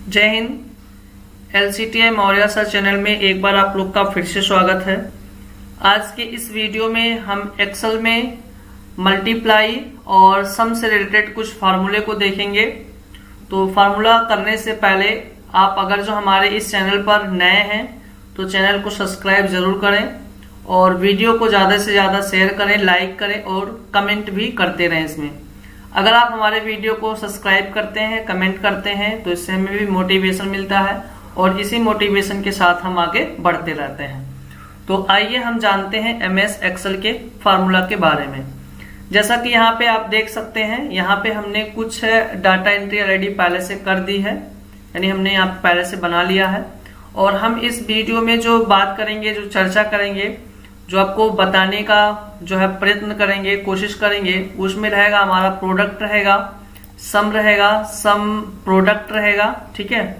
जय हिंद। LCTI Maurya sir channel में एक बार आप लोग का फिर से स्वागत है। आज के इस वीडियो में हम एक्सेल में मल्टीप्लाई और सम से रिलेटेड कुछ फार्मूले को देखेंगे। तो फार्मूला करने से पहले आप अगर जो हमारे इस चैनल पर नए हैं तो चैनल को सब्सक्राइब जरूर करें और वीडियो को ज्यादा से ज्यादा शेयर करें, लाइक करें और कमेंट भी करते रहें। इसमें अगर आप हमारे वीडियो को सब्सक्राइब करते हैं, कमेंट करते हैं तो इससे हमें भी मोटिवेशन मिलता है और इसी मोटिवेशन के साथ हम आगे बढ़ते रहते हैं। तो आइए हम जानते हैं MS एक्सेल के फार्मूला के बारे में। जैसा कि यहाँ पे आप देख सकते हैं, यहाँ पे हमने कुछ डाटा एंट्री ऑलरेडी पहले से कर दी है, यानी हमने यहाँ पहले से बना लिया है। और हम इस वीडियो में जो बात करेंगे, जो चर्चा करेंगे, जो आपको बताने का जो है प्रयत्न करेंगे, कोशिश करेंगे, उसमें रहेगा हमारा प्रोडक्ट रहेगा, सम रहेगा, सम प्रोडक्ट रहेगा, ठीक है,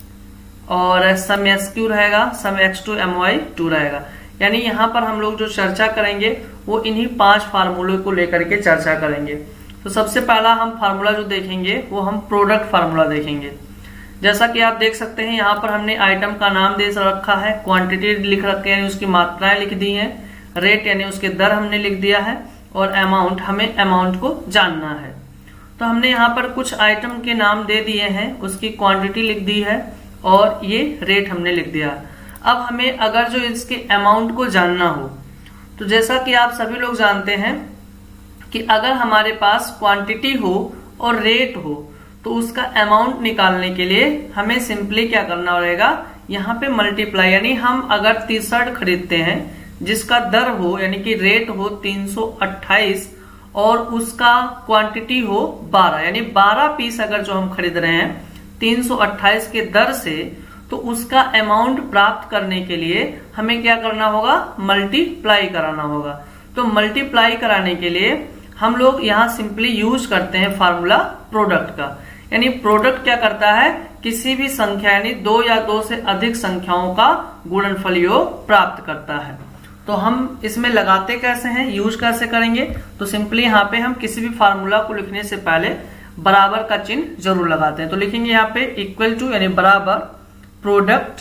और सम SQ रहेगा, सम X2 My2 रहेगा। यानी यहाँ पर हम लोग जो चर्चा करेंगे वो इन्हीं 5 फार्मूलों को लेकर के चर्चा करेंगे। तो सबसे पहला हम फार्मूला जो देखेंगे वो हम प्रोडक्ट फार्मूला देखेंगे। जैसा कि आप देख सकते हैं यहाँ पर हमने आइटम का नाम दे रखा है, क्वांटिटी लिख रखे हैं, उसकी मात्राएं लिख दी हैं, रेट यानी उसके दर हमने लिख दिया है और अमाउंट, हमें अमाउंट को जानना है। तो हमने यहाँ पर कुछ आइटम के नाम दे दिए हैं, उसकी क्वांटिटी लिख दी है और ये रेट हमने लिख दिया। अब हमें अगर जो इसके अमाउंट को जानना हो तो जैसा कि आप सभी लोग जानते हैं कि अगर हमारे पास क्वांटिटी हो और रेट हो तो उसका अमाउंट निकालने के लिए हमें सिंपली क्या करना रहेगा, यहाँ पे मल्टीप्लाई, यानी हम अगर टी शर्ट खरीदते हैं जिसका दर हो यानी कि रेट हो 328 और उसका क्वांटिटी हो 12, यानी 12 पीस अगर जो हम खरीद रहे हैं 328 के दर से, तो उसका अमाउंट प्राप्त करने के लिए हमें क्या करना होगा, मल्टीप्लाई कराना होगा। तो मल्टीप्लाई कराने के लिए हम लोग यहाँ सिंपली यूज करते हैं फार्मूला प्रोडक्ट का। यानी प्रोडक्ट क्या करता है, किसी भी संख्या यानी 2 या 2 से अधिक संख्याओं का गुणनफल योग प्राप्त करता है। तो हम इसमें लगाते कैसे हैं, यूज कैसे करेंगे, तो सिंपली यहाँ पे हम किसी भी फार्मूला को लिखने से पहले बराबर का चिन्ह जरूर लगाते हैं। तो लिखेंगे यहाँ पे इक्वल टू यानी बराबर प्रोडक्ट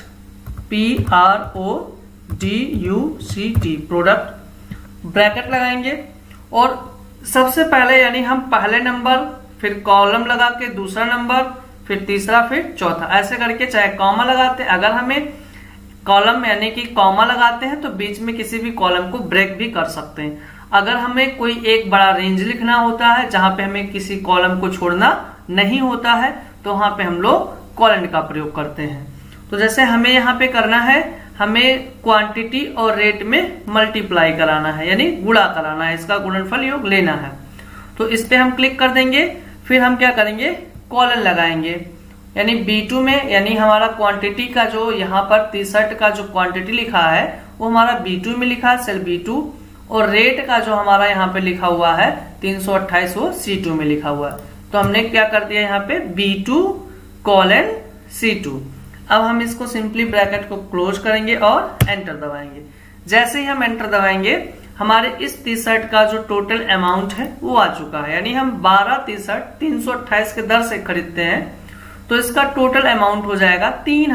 PRODUCT, प्रोडक्ट, ब्रैकेट लगाएंगे और सबसे पहले यानी हम पहले नंबर, फिर कॉलम लगा के दूसरा नंबर, फिर तीसरा, फिर चौथा, ऐसे करके चाहे कॉमा लगाते हैं। अगर हमें कॉलम यानी कि कॉमा लगाते हैं तो बीच में किसी भी कॉलम को ब्रेक भी कर सकते हैं। अगर हमें कोई एक बड़ा रेंज लिखना होता है जहां पे हमें किसी कॉलम को छोड़ना नहीं होता है तो वहां पे हम लोग कॉलन का प्रयोग करते हैं। तो जैसे हमें यहाँ पे करना है, हमें क्वांटिटी और रेट में मल्टीप्लाई कराना है यानी गुणा कराना है, इसका गुणनफल योग लेना है। तो इस पे हम क्लिक कर देंगे, फिर हम क्या करेंगे, कॉलन लगाएंगे, यानी B2 में, यानी हमारा क्वांटिटी का जो यहाँ पर टी शर्ट का जो क्वांटिटी लिखा है वो हमारा B2 में लिखा है, सेल B2, और रेट का जो हमारा यहाँ पे लिखा हुआ है 328 वो C2 में लिखा हुआ है। तो हमने क्या कर दिया यहाँ पे B2 कोलन C2। अब हम इसको सिंपली ब्रैकेट को क्लोज करेंगे और एंटर दबाएंगे। जैसे ही हम एंटर दबाएंगे हमारे इस टी शर्ट का जो टोटल अमाउंट है वो आ चुका है, यानी हम 12 टी शर्ट 328 के दर से खरीदते हैं तो इसका टोटल अमाउंट हो जाएगा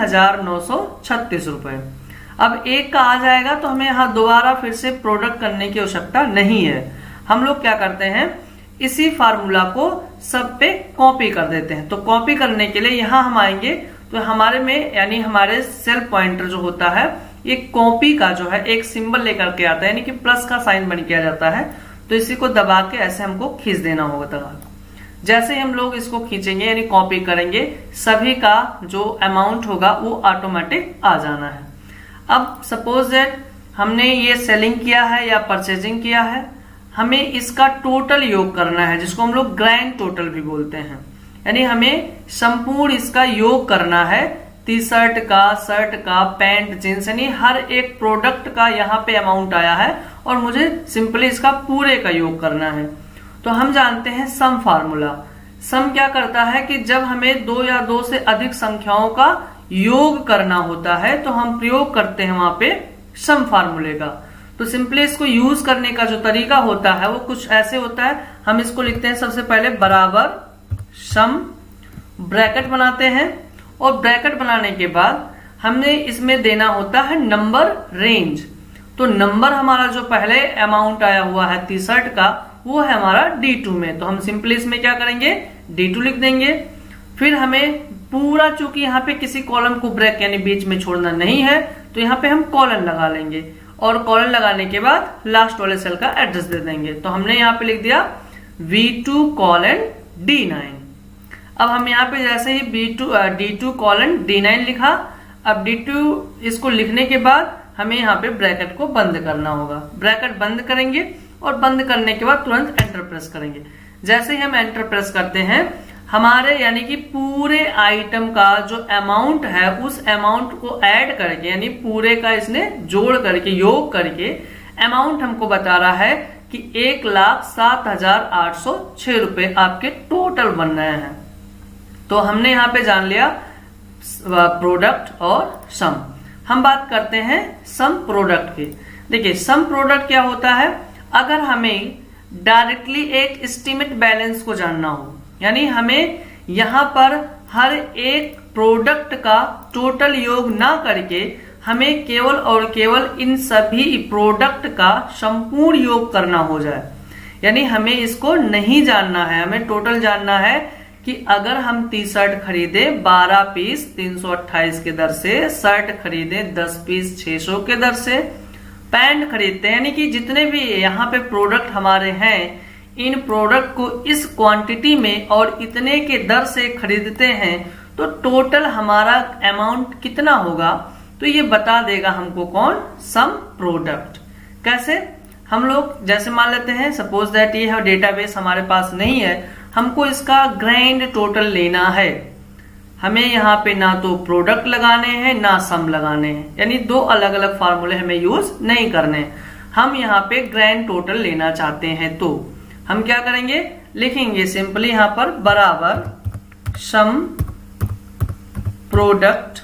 3936 रुपए। अब एक का आ जाएगा तो हमें यहाँ दोबारा फिर से प्रोडक्ट करने की आवश्यकता नहीं है। हम लोग क्या करते हैं, इसी फार्मूला को सब पे कॉपी कर देते हैं। तो कॉपी करने के लिए यहाँ हम आएंगे तो हमारे में यानी हमारे सेल पॉइंटर जो होता है ये कॉपी का जो है एक सिंबल लेकर के आता है, यानी कि प्लस का साइन बन किया जाता है। तो इसी को दबा के ऐसे हमको खींच देना होगा। दबा जैसे ही हम लोग इसको खींचेंगे यानी कॉपी करेंगे, सभी का जो अमाउंट होगा वो ऑटोमेटिक आ जाना है। अब सपोज दैट हमने ये सेलिंग किया है या परचेजिंग किया है, हमें इसका टोटल योग करना है जिसको हम लोग ग्रैंड टोटल भी बोलते हैं, यानी हमें संपूर्ण इसका योग करना है, टी शर्ट का, शर्ट का, पैंट, जींस, यानी हर एक प्रोडक्ट का यहाँ पे अमाउंट आया है और मुझे सिंपली इसका पूरे का योग करना है। तो हम जानते हैं सम फार्मूला। सम क्या करता है कि जब हमें 2 या 2 से अधिक संख्याओं का योग करना होता है तो हम प्रयोग करते हैं वहां पे सम फार्मूले का। तो सिंपली इसको यूज करने का जो तरीका होता है वो कुछ ऐसे होता है। हम इसको लिखते हैं सबसे पहले बराबर सम, ब्रैकेट बनाते हैं और ब्रैकेट बनाने के बाद हमने इसमें देना होता है नंबर रेंज। तो नंबर हमारा जो पहले अमाउंट आया हुआ है टी-शर्ट का वो है हमारा D2 में, तो हम सिंपली इसमें क्या करेंगे D2 लिख देंगे। फिर हमें पूरा, चूंकि यहाँ पे किसी कॉलम को ब्रेक यानी बीच में छोड़ना नहीं है, तो यहाँ पे हम कॉलन लगा लेंगे और कॉलन लगाने के बाद लास्ट वाले सेल का एड्रेस दे देंगे। तो हमने यहाँ पे लिख दिया V2 कॉलन D9। अब हम यहाँ पे जैसे ही D2 कॉलन D9 लिखा, अब D2 इसको लिखने के बाद हमें यहाँ पे ब्रैकेट को बंद करना होगा। ब्रैकेट बंद करेंगे और बंद करने के बाद तुरंत एंटर प्रेस करेंगे। जैसे ही हम एंटर प्रेस करते हैं, हमारे यानी कि पूरे आइटम का जो अमाउंट है उस अमाउंट को ऐड करके, यानी पूरे का इसने जोड़ करके योग करके अमाउंट हमको बता रहा है कि 1,07,806 रुपए आपके टोटल बन रहे हैं। तो हमने यहाँ पे जान लिया प्रोडक्ट और सम। हम बात करते हैं सम प्रोडक्ट की। देखिए सम प्रोडक्ट क्या होता है, अगर हमें डायरेक्टली एक एस्टीमेट बैलेंस को जानना हो, यानी हमें यहाँ पर हर एक प्रोडक्ट का टोटल योग ना करके हमें केवल और केवल इन सभी प्रोडक्ट का संपूर्ण योग करना हो जाए, यानी हमें इसको नहीं जानना है, हमें टोटल जानना है कि अगर हम टी-शर्ट खरीदे 12 पीस 328 के दर से, शर्ट खरीदे 10 पीस 600 के दर से, पैंट खरीदते हैं, यानी कि जितने भी यहाँ पे प्रोडक्ट हमारे हैं, इन प्रोडक्ट को इस क्वांटिटी में और इतने के दर से खरीदते हैं, तो टोटल हमारा अमाउंट कितना होगा, तो ये बता देगा हमको कौन, सम प्रोडक्ट। कैसे, हम लोग जैसे मान लेते हैं, सपोज दैट ये है डेटाबेस हमारे पास नहीं है, हमको इसका ग्रैंड टोटल लेना है। हमें यहाँ पे ना तो प्रोडक्ट लगाने हैं ना सम लगाने हैं, यानी दो अलग अलग फार्मूले हमें यूज नहीं करने हैं। हम यहाँ पे ग्रैंड टोटल लेना चाहते हैं, तो हम क्या करेंगे, लिखेंगे सिंपली यहाँ पर बराबर सम प्रोडक्ट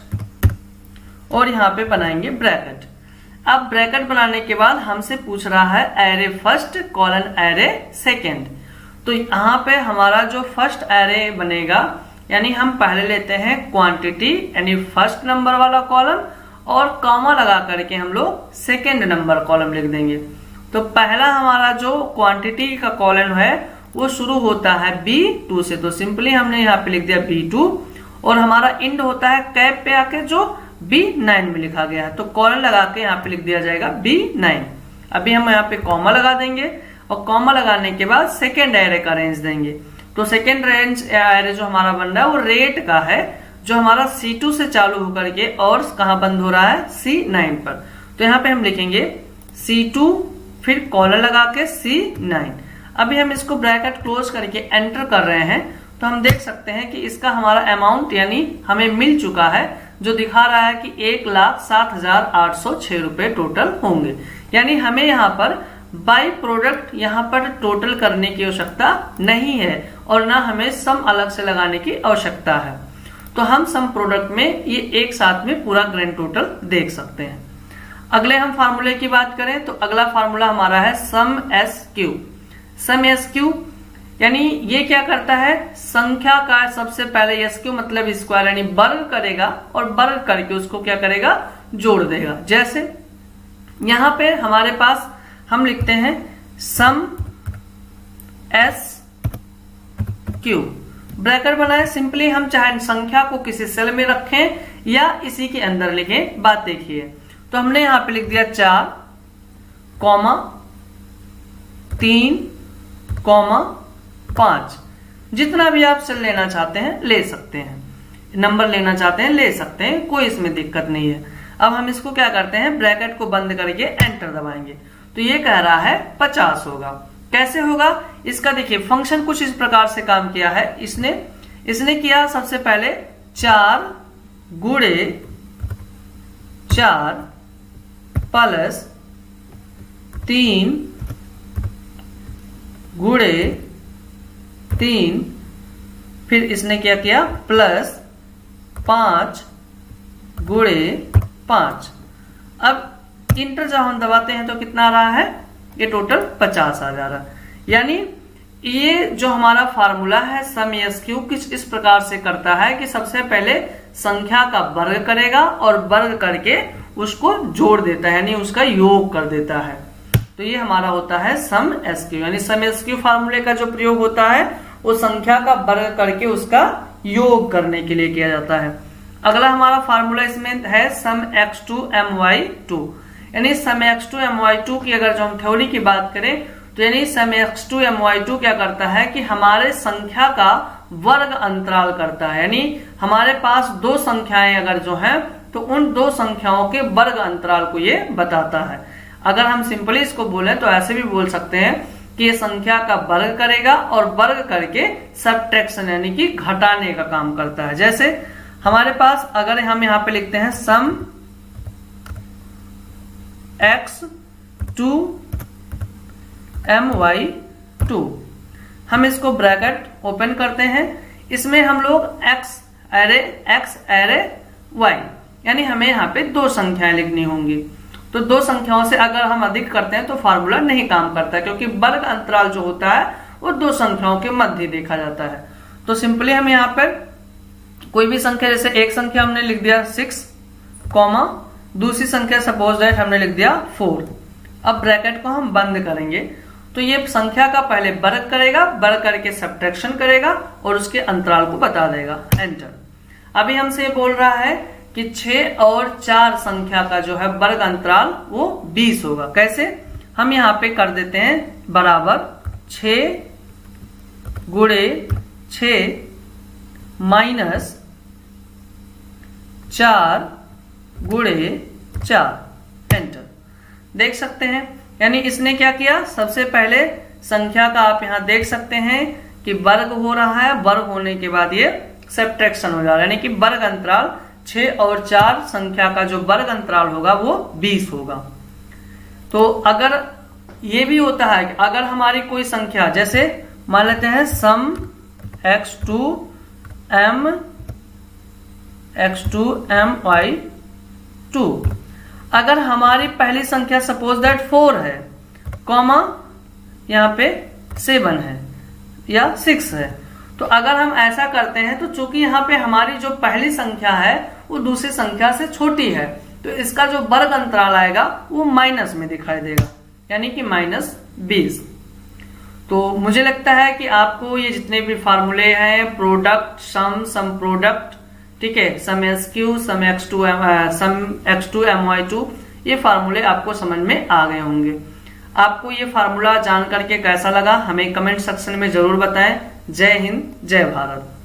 और यहाँ पे बनाएंगे ब्रैकेट। अब ब्रैकेट बनाने के बाद हमसे पूछ रहा है array first colon array second. तो यहाँ पे हमारा जो फर्स्ट एरे बनेगा, यानी हम पहले लेते हैं क्वांटिटी यानी फर्स्ट नंबर वाला कॉलम और कॉमा लगा करके हम लोग सेकेंड नंबर कॉलम लिख देंगे। तो पहला हमारा जो क्वांटिटी का कॉलम है वो शुरू होता है B2 से, तो सिंपली हमने यहाँ पे लिख दिया B2 और हमारा इंड होता है कैप पे आके जो B9 में लिखा गया है, तो कॉलन लगा के यहाँ पे लिख दिया जाएगा B9। अभी हम यहाँ पे कॉमा लगा देंगे और कॉमा लगाने के बाद सेकेंड एरे का रेंज देंगे। तो सेकेंड रेंज एरे जो हमारा बन रहा है वो रेट का है, जो हमारा C2 से चालू होकर के और कहाँ बंद हो रहा है, C9 पर। तो यहाँ पे हम लिखेंगे C2 फिर कॉलन लगा के C9। अभी हम इसको ब्रैकेट क्लोज करके एंटर कर रहे हैं, तो हम देख सकते हैं कि इसका हमारा अमाउंट यानी हमें मिल चुका है, जो दिखा रहा है कि 1,07,806 रुपए टोटल होंगे। यानी हमें यहाँ पर बाय प्रोडक्ट यहाँ पर टोटल करने की आवश्यकता नहीं है और ना हमें सम अलग से लगाने की आवश्यकता है। तो हम सम प्रोडक्ट में ये एक साथ में पूरा ग्रैंड टोटल देख सकते हैं। अगले हम फार्मूले की बात करें तो अगला फार्मूला हमारा है sum S Q. Sum S Q यानी ये क्या करता है, संख्या का सबसे पहले एस क्यू मतलब स्क्वायर यानी वर्ग करेगा और वर्ग करके उसको क्या करेगा, जोड़ देगा। जैसे यहां पे हमारे पास हम लिखते हैं सम एस क्यू, ब्रैकेट बनाए। सिंपली हम चाहे संख्या को किसी सेल में रखें या इसी के अंदर लिखें, बात देखिए। तो हमने यहां पे लिख दिया 4, 3, 5। जितना भी आप सेल लेना चाहते हैं ले सकते हैं, नंबर लेना चाहते हैं ले सकते हैं, कोई इसमें दिक्कत नहीं है। अब हम इसको क्या करते हैं, ब्रैकेट को बंद करके एंटर दबाएंगे। तो ये कह रहा है 50 होगा। कैसे होगा इसका देखिए, फंक्शन कुछ इस प्रकार से काम किया है इसने किया सबसे पहले 4 गुणे 4 प्लस 3 गुणे 3, फिर इसने क्या किया प्लस 5 गुणे 5। अब इंटर जब हम दबाते हैं तो कितना आ रहा है, ये टोटल 50 आ जा रहा है। यानी ये जो हमारा फार्मूला है सम एस क्यू किस इस प्रकार से करता है कि सबसे पहले संख्या का वर्ग करेगा और वर्ग करके उसको जोड़ देता है, यानी उसका योग कर देता है। तो ये हमारा होता है सम एसक्यू, यानी सम एसक्यू फार्मूले का जो प्रयोग होता है वो संख्या का वर्ग करके उसका योग करने के लिए किया जाता है। अगला हमारा फार्मूला इसमें है सम x2 my2, यानी सम x2 my2 की अगर जो हम थ्योरी की बात करें तो यानी सम x2 my2 क्या करता है कि हमारे संख्या का वर्ग अंतराल करता है, यानी हमारे पास दो संख्याएं अगर जो हैं तो उन दो संख्याओं के वर्ग अंतराल को ये बताता है। अगर हम सिंपली इसको बोले तो ऐसे भी बोल सकते हैं कि ये संख्या का वर्ग करेगा और वर्ग करके सबट्रैक्शन यानी कि घटाने का काम करता है। जैसे हमारे पास अगर हम यहाँ पे लिखते हैं सम x2 my2, हम इसको ब्रैकेट ओपन करते हैं, इसमें हम लोग x एरे y, यानी हमें यहाँ पे दो संख्याएं लिखनी होंगी। तो दो संख्याओं से अगर हम अधिक करते हैं तो फार्मूला नहीं काम करता है, क्योंकि वर्ग अंतराल जो होता है वो दो संख्याओं के मध्य देखा जाता है। तो सिंपली हम यहाँ पर कोई भी संख्या, जैसे एक संख्या हमने लिख दिया 6, दूसरी संख्या सपोज दैट हमने लिख दिया 4। अब ब्रैकेट को हम बंद करेंगे तो ये संख्या का पहले वर्ग करेगा, वर्ग करके सब्ट्रैक्शन करेगा और उसके अंतराल को बता देगा, एंटर। अभी हमसे ये बोल रहा है कि 6 और 4 संख्या का जो है वर्ग अंतराल वो 20 होगा। कैसे? हम यहाँ पे कर देते हैं बराबर 6 गुणे 6 माइनस 4 गुणे 4, एंटर। देख सकते हैं, यानी इसने क्या किया, सबसे पहले संख्या का आप यहाँ देख सकते हैं कि वर्ग हो रहा है, वर्ग होने के बाद ये सब्ट्रैक्शन हो जा रहा है, यानी कि वर्ग अंतराल 6 और 4 संख्या का जो वर्ग अंतराल होगा वो 20 होगा। तो अगर ये भी होता है कि अगर हमारी कोई संख्या, जैसे मान लेते हैं सम x2 my2, अगर हमारी पहली संख्या सपोज दैट 4 है, कॉमा यहाँ पे 7 है या 6 है, तो अगर हम ऐसा करते हैं तो चूंकि यहाँ पे हमारी जो पहली संख्या है वो दूसरी संख्या से छोटी है, तो इसका जो वर्ग अंतराल आएगा वो माइनस में दिखाई देगा, यानी कि -20। तो मुझे लगता है कि आपको ये जितने भी फार्मूले हैं, प्रोडक्ट, सम प्रोडक्ट, ठीक है, सम एसक्यू, सम x2 my2, ये फार्मूले आपको समझ में आ गए होंगे। आपको ये फार्मूला जान करके कैसा लगा हमें कमेंट सेक्शन में जरूर बताएं। जय हिंद, जय भारत।